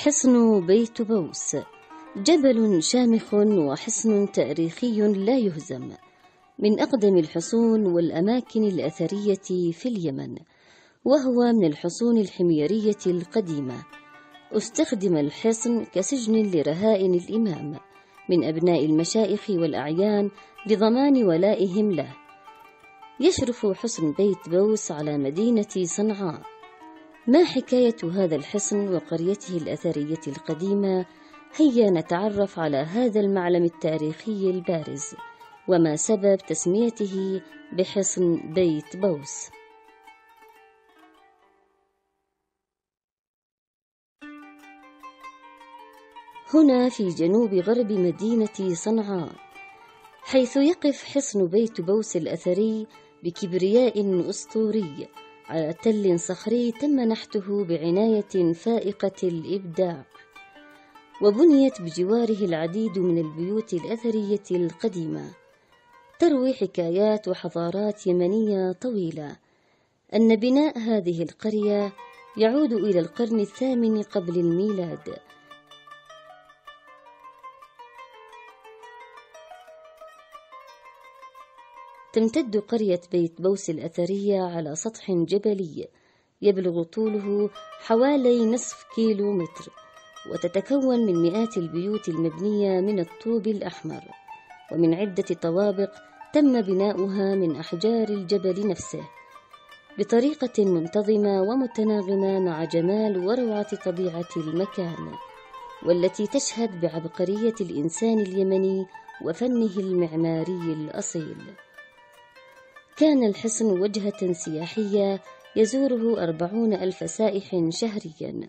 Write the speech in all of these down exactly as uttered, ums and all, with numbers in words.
حصن بيت بوس جبل شامخ وحصن تاريخي لا يهزم، من أقدم الحصون والأماكن الأثرية في اليمن، وهو من الحصون الحميرية القديمة. استخدم الحصن كسجن لرهائن الإمام من أبناء المشايخ والأعيان لضمان ولائهم له. يشرف حصن بيت بوس على مدينة صنعاء. ما حكاية هذا الحصن وقريته الأثرية القديمة؟ هيا نتعرف على هذا المعلم التاريخي البارز، وما سبب تسميته بحصن بيت بوس. هنا في جنوب غرب مدينة صنعاء، حيث يقف حصن بيت بوس الأثري بكبرياء أسطوري على تل صخري تم نحته بعناية فائقة الإبداع، وبنيت بجواره العديد من البيوت الأثرية القديمة تروي حكايات وحضارات يمنية طويلة. أن بناء هذه القرية يعود إلى القرن الثامن قبل الميلاد. تمتد قرية بيت بوس الأثرية على سطح جبلي يبلغ طوله حوالي نصف كيلو متر، وتتكون من مئات البيوت المبنية من الطوب الأحمر، ومن عدة طوابق تم بناؤها من أحجار الجبل نفسه بطريقة منتظمة ومتناغمة مع جمال وروعة طبيعة المكان، والتي تشهد بعبقرية الإنسان اليمني وفنه المعماري الأصيل. كان الحصن وجهة سياحية يزوره أربعون ألف سائح شهرياً.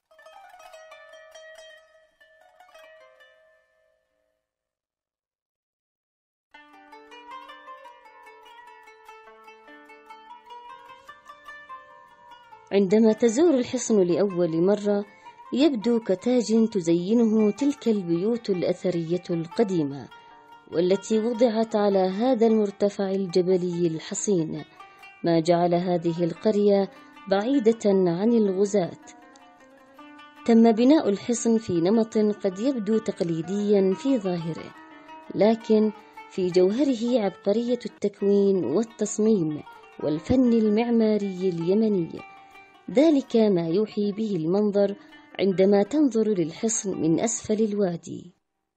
عندما تزور الحصن لأول مرة يبدو كتاج تزينه تلك البيوت الأثرية القديمة، والتي وضعت على هذا المرتفع الجبلي الحصين، ما جعل هذه القرية بعيدة عن الغزاة. تم بناء الحصن في نمط قد يبدو تقليديا في ظاهره، لكن في جوهره عبقرية التكوين والتصميم والفن المعماري اليمني. ذلك ما يوحي به المنظر عندما تنظر للحصن من أسفل الوادي.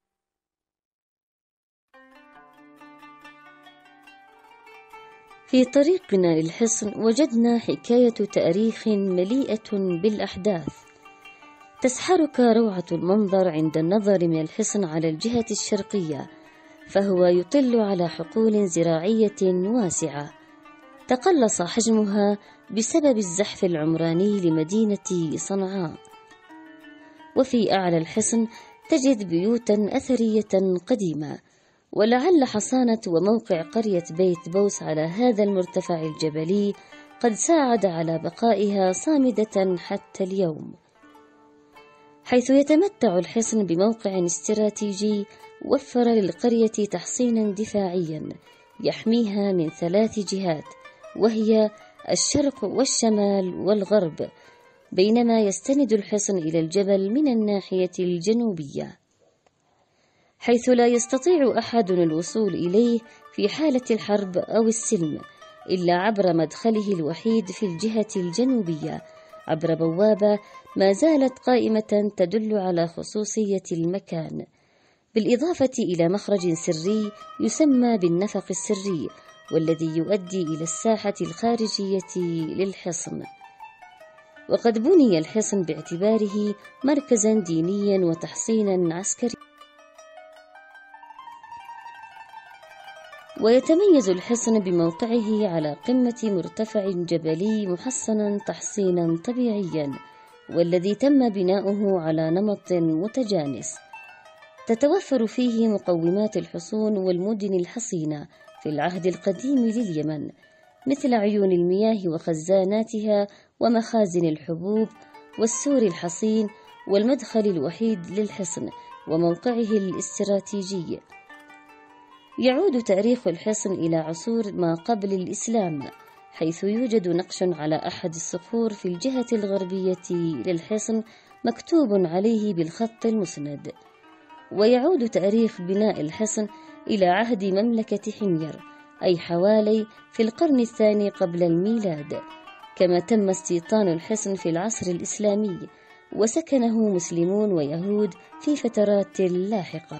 في طريقنا للحصن وجدنا حكاية تاريخ مليئة بالأحداث. تسحرك روعة المنظر عند النظر من الحصن على الجهة الشرقية، فهو يطل على حقول زراعية واسعة تقلص حجمها بسبب الزحف العمراني لمدينة صنعاء. وفي أعلى الحصن تجد بيوتا أثرية قديمة، ولعل حصانة وموقع قرية بيت بوس على هذا المرتفع الجبلي قد ساعد على بقائها صامدة حتى اليوم، حيث يتمتع الحصن بموقع استراتيجي وفر للقرية تحصينا دفاعيا يحميها من ثلاث جهات، وهي الشرق والشمال والغرب، بينما يستند الحصن إلى الجبل من الناحية الجنوبية، حيث لا يستطيع أحد الوصول إليه في حالة الحرب أو السلم إلا عبر مدخله الوحيد في الجهة الجنوبية، عبر بوابة ما زالت قائمة تدل على خصوصية المكان، بالإضافة إلى مخرج سري يسمى بالنفق السري، والذي يؤدي إلى الساحة الخارجية للحصن. وقد بني الحصن باعتباره مركزا دينيا وتحصينا عسكريا. ويتميز الحصن بموقعه على قمة مرتفع جبلي محصنا تحصينا طبيعيا، والذي تم بناؤه على نمط متجانس. تتوفر فيه مقومات الحصون والمدن الحصينة في العهد القديم لليمن، مثل عيون المياه وخزاناتها ومخازن الحبوب والسور الحصين والمدخل الوحيد للحصن وموقعه الاستراتيجي. يعود تاريخ الحصن إلى عصور ما قبل الإسلام، حيث يوجد نقش على أحد الصخور في الجهة الغربية للحصن مكتوب عليه بالخط المسند. ويعود تاريخ بناء الحصن إلى عهد مملكة حمير، أي حوالي في القرن الثاني قبل الميلاد، كما تم استيطان الحصن في العصر الإسلامي، وسكنه مسلمون ويهود في فترات لاحقة.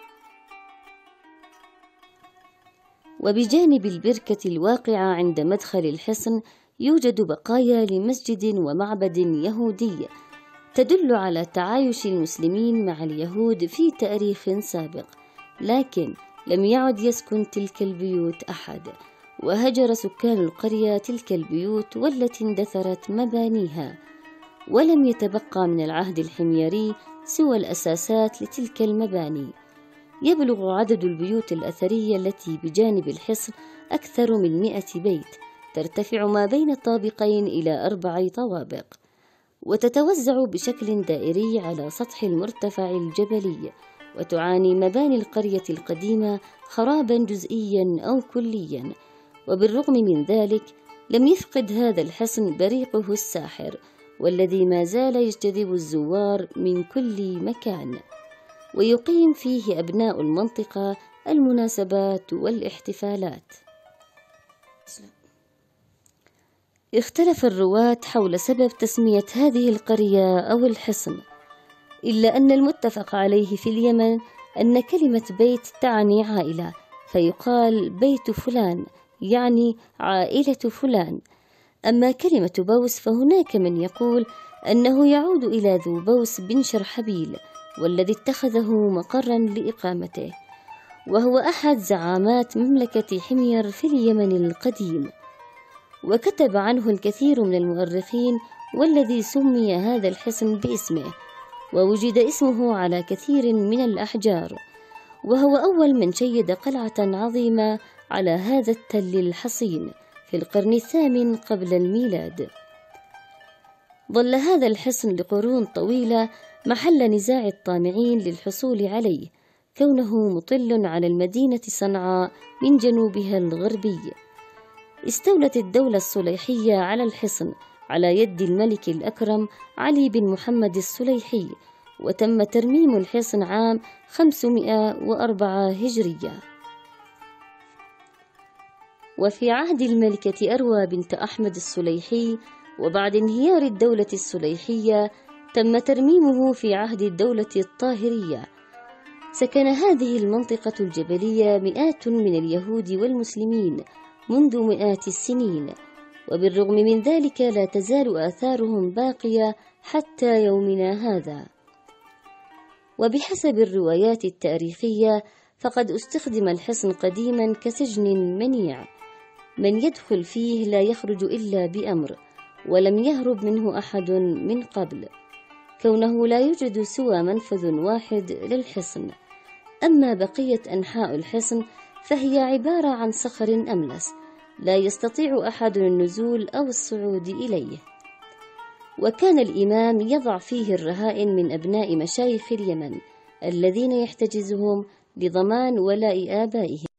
وبجانب البركة الواقعة عند مدخل الحصن يوجد بقايا لمسجد ومعبد يهودي تدل على تعايش المسلمين مع اليهود في تاريخ سابق، لكن لم يعد يسكن تلك البيوت أحد، وهجر سكان القرية تلك البيوت والتي اندثرت مبانيها، ولم يتبقى من العهد الحميري سوى الأساسات لتلك المباني. يبلغ عدد البيوت الأثرية التي بجانب الحصن أكثر من مئة بيت، ترتفع ما بين طابقين إلى أربع طوابق، وتتوزع بشكل دائري على سطح المرتفع الجبلي، وتعاني مباني القرية القديمة خرابا جزئيا أو كليا. وبالرغم من ذلك لم يفقد هذا الحصن بريقه الساحر، والذي ما زال يجتذب الزوار من كل مكان، ويقيم فيه أبناء المنطقة المناسبات والاحتفالات. اختلف الرواة حول سبب تسمية هذه القرية أو الحصن، إلا أن المتفق عليه في اليمن أن كلمة بيت تعني عائلة، فيقال بيت فلان يعني عائلة فلان. أما كلمة بوس فهناك من يقول أنه يعود إلى ذو بوس بن شرحبيل، والذي اتخذه مقرا لإقامته، وهو أحد زعامات مملكة حمير في اليمن القديم، وكتب عنه الكثير من المؤرخين، والذي سمي هذا الحصن باسمه، ووجد اسمه على كثير من الأحجار، وهو أول من شيد قلعة عظيمة على هذا التل الحصين في القرن الثامن قبل الميلاد. ظل هذا الحصن لقرون طويلة محل نزاع الطامعين للحصول عليه، كونه مطل على المدينة صنعاء من جنوبها الغربي. استولت الدولة الصليحية على الحصن على يد الملك الأكرم علي بن محمد الصليحي، وتم ترميم الحصن عام خمسمائة وأربعة هجرية. وفي عهد الملكة أروى بنت أحمد الصليحي، وبعد انهيار الدولة الصليحية تم ترميمه في عهد الدولة الطاهرية. سكن هذه المنطقة الجبلية مئات من اليهود والمسلمين منذ مئات السنين، وبالرغم من ذلك لا تزال آثارهم باقية حتى يومنا هذا. وبحسب الروايات التاريخية فقد استخدم الحصن قديما كسجن منيع، من يدخل فيه لا يخرج إلا بأمر، ولم يهرب منه أحد من قبل، كونه لا يوجد سوى منفذ واحد للحصن. أما بقية أنحاء الحصن فهي عبارة عن صخر أملس لا يستطيع أحد النزول أو الصعود إليه. وكان الإمام يضع فيه الرهائن من أبناء مشايخ اليمن الذين يحتجزهم لضمان ولاء آبائهم.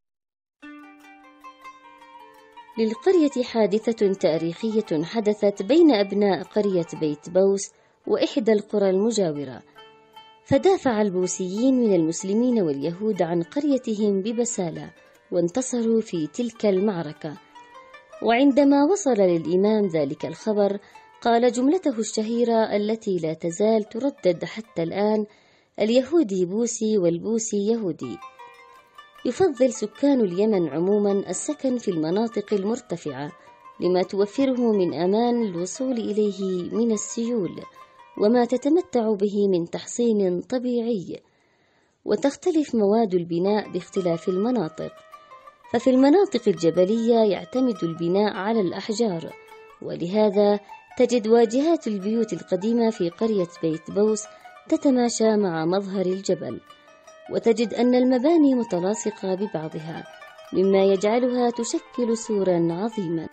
للقرية حادثة تاريخية حدثت بين أبناء قرية بيت بوس وإحدى القرى المجاورة، فدافع البوسيين من المسلمين واليهود عن قريتهم ببسالة، وانتصروا في تلك المعركة. وعندما وصل للإمام ذلك الخبر قال جملته الشهيرة التي لا تزال تردد حتى الآن: اليهودي بوسي والبوسي يهودي. يفضل سكان اليمن عموما السكن في المناطق المرتفعة لما توفره من أمان الوصول إليه من السيول، وما تتمتع به من تحصين طبيعي. وتختلف مواد البناء باختلاف المناطق، ففي المناطق الجبلية يعتمد البناء على الأحجار، ولهذا تجد واجهات البيوت القديمة في قرية بيت بوس تتماشى مع مظهر الجبل، وتجد أن المباني متلاصقة ببعضها، مما يجعلها تشكل سورا عظيما.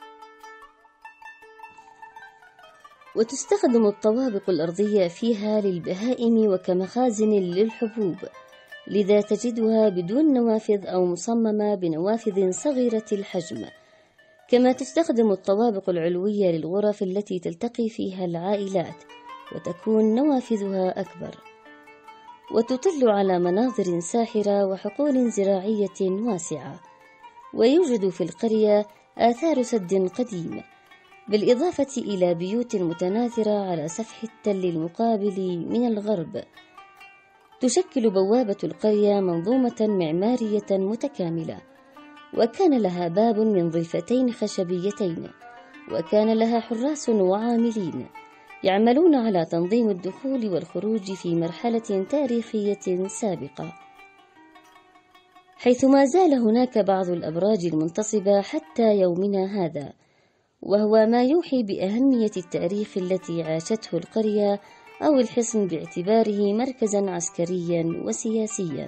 وتستخدم الطوابق الأرضية فيها للبهائم وكمخازن للحبوب، لذا تجدها بدون نوافذ أو مصممة بنوافذ صغيرة الحجم. كما تستخدم الطوابق العلوية للغرف التي تلتقي فيها العائلات، وتكون نوافذها أكبر، وتطل على مناظر ساحرة وحقول زراعية واسعة. ويوجد في القرية آثار سد قديم، بالإضافة إلى بيوت متناثرة على سفح التل المقابل من الغرب. تشكل بوابة القرية منظومة معمارية متكاملة، وكان لها باب من ضلفتين خشبيتين، وكان لها حراس وعاملين يعملون على تنظيم الدخول والخروج في مرحلة تاريخية سابقة، حيث ما زال هناك بعض الأبراج المنتصبة حتى يومنا هذا، وهو ما يوحي بأهمية التاريخ التي عاشته القرية أو الحصن باعتباره مركزا عسكريا وسياسيا.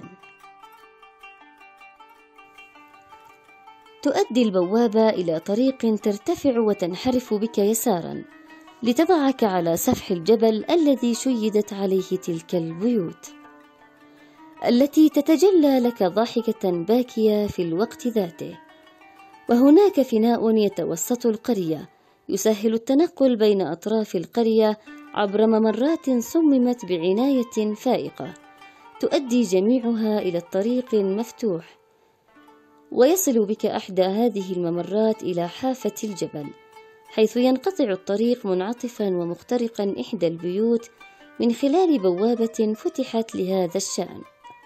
تؤدي البوابة إلى طريق ترتفع وتنحرف بك يسارا لتضعك على سفح الجبل الذي شيدت عليه تلك البيوت، التي تتجلى لك ضاحكة باكية في الوقت ذاته. وهناك فناء يتوسط القرية يسهل التنقل بين أطراف القرية عبر ممرات صممت بعناية فائقة، تؤدي جميعها إلى الطريق المفتوح، ويصل بك أحدى هذه الممرات إلى حافة الجبل، حيث ينقطع الطريق منعطفا ومخترقا إحدى البيوت من خلال بوابة فتحت لهذا الشأن.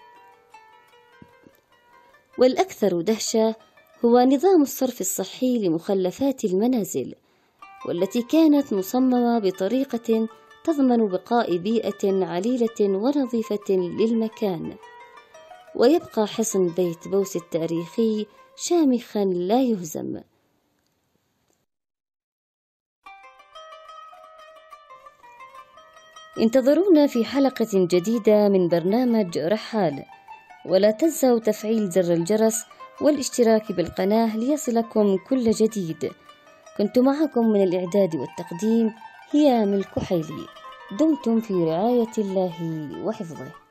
والأكثر دهشة هو نظام الصرف الصحي لمخلفات المنازل، والتي كانت مصممة بطريقة تضمن بقاء بيئة عليلة ونظيفة للمكان. ويبقى حصن بيت بوس التاريخي شامخا لا يهزم. انتظرونا في حلقة جديدة من برنامج رحال، ولا تنسوا تفعيل زر الجرس والاشتراك بالقناة ليصلكم كل جديد. كنت معكم من الإعداد والتقديم هيام الكحيلي. دمتم في رعاية الله وحفظه.